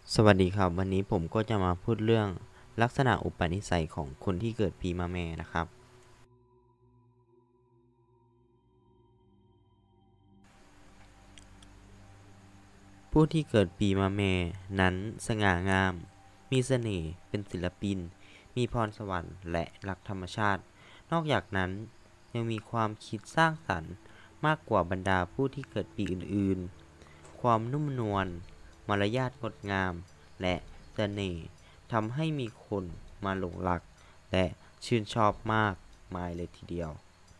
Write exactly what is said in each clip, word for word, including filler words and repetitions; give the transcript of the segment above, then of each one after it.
สวัสดีครับวันนี้ผมก็จะมาพูดเรื่องลักษณะอุปนิสัยของคนที่เกิดปีมะแม่นะครับผู้ที่เกิดปีมะแม่นั้นสง่างามมีเสน่ห์เป็นศิลปินมีพรสวรรค์และรักธรรมชาตินอกจากนั้นยังมีความคิดสร้างสรรค์มากกว่าบรรดาผู้ที่เกิดปีอื่นๆความนุ่มนวลมารยาทงดงามและเสน่ห์ทำให้มีคนมาหลงรักและชื่นชอบมากมายเลยทีเดียว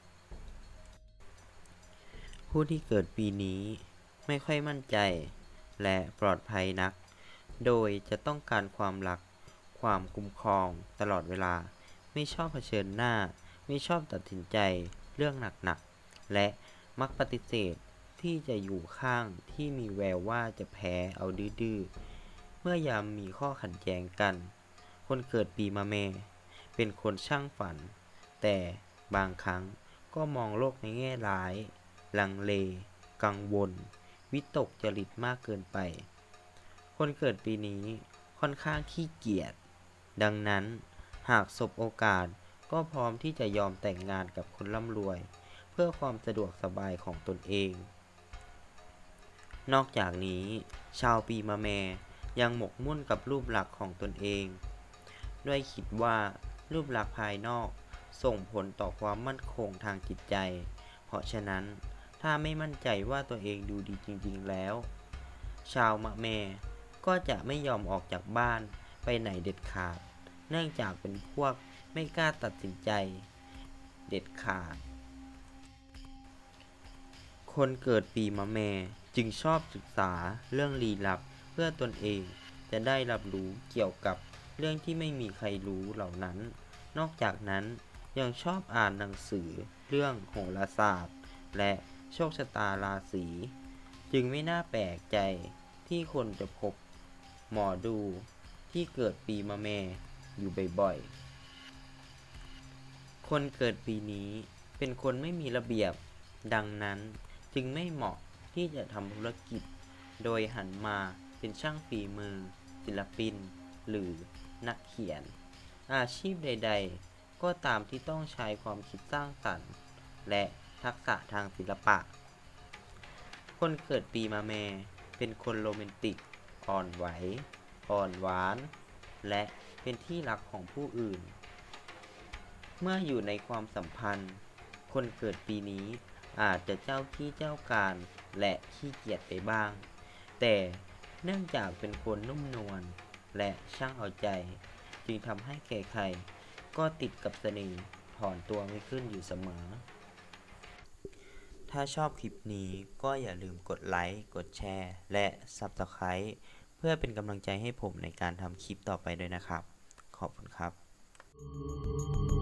ผู้ที่เกิดปีนี้ไม่ค่อยมั่นใจและปลอดภัยนักโดยจะต้องการความรักความคุ้มครองตลอดเวลาไม่ชอบเผชิญหน้าไม่ชอบตัดสินใจเรื่องหนักๆและมักปฏิเสธที่จะอยู่ข้างที่มีแววว่าจะแพ้เอาดื้อๆเมื่อยามมีข้อขัดแย้งกันคนเกิดปีมะแม่เป็นคนช่างฝันแต่บางครั้งก็มองโลกในแง่ร้ายลังเลกังวลวิตกจริตมากเกินไปคนเกิดปีนี้ค่อนข้างขี้เกียจดังนั้นหากสบโอกาสก็พร้อมที่จะยอมแต่งงานกับคนร่ำรวยเพื่อความสะดวกสบายของตนเองนอกจากนี้ชาวปีมะแม่ยังหมกมุ่นกับรูปลักษณ์ของตนเองด้วยคิดว่ารูปลักษณ์ภายนอกส่งผลต่อความมั่นคงทางจิตใจเพราะฉะนั้นถ้าไม่มั่นใจว่าตัวเองดูดีจริงๆแล้วชาวมะแม่ก็จะไม่ยอมออกจากบ้านไปไหนเด็ดขาดเนื่องจากเป็นพวกไม่กล้าตัดสินใจเด็ดขาดคนเกิดปีมะแม่จึงชอบศึกษาเรื่องลี้ลับเพื่อตนเองจะได้รับรู้เกี่ยวกับเรื่องที่ไม่มีใครรู้เหล่านั้นนอกจากนั้นยังชอบอ่านหนังสือเรื่องโหราศาสตร์และโชคชะตาราศีจึงไม่น่าแปลกใจที่คนจะพบหมอดูที่เกิดปีมะแม่อยู่บ่อยๆคนเกิดปีนี้เป็นคนไม่มีระเบียบดังนั้นจึงไม่เหมาะที่จะทำธุรกิจโดยหันมาเป็นช่างฝีมือศิลปินหรือนักเขียนอาชีพใดๆก็ตามที่ต้องใช้ความคิดสร้างสรรค์และทักษะทางศิลปะคนเกิดปีมะแม่เป็นคนโรแมนติกอ่อนไหวอ่อนหวานและเป็นที่รักของผู้อื่นเมื่ออยู่ในความสัมพันธ์คนเกิดปีนี้อาจจะเจ้าขี้เจ้าการและขี้เกียจไปบ้างแต่เนื่องจากเป็นคนนุ่มนวลและช่างเอาใจจึงทำให้ใครๆก็ติดกับเสน่ห์ถอนตัวไม่ขึ้นอยู่เสมอถ้าชอบคลิปนี้ก็อย่าลืมกดไลค์กดแชร์และ ซับสไครบ์ เพื่อเป็นกำลังใจให้ผมในการทำคลิปต่อไปด้วยนะครับขอบคุณครับ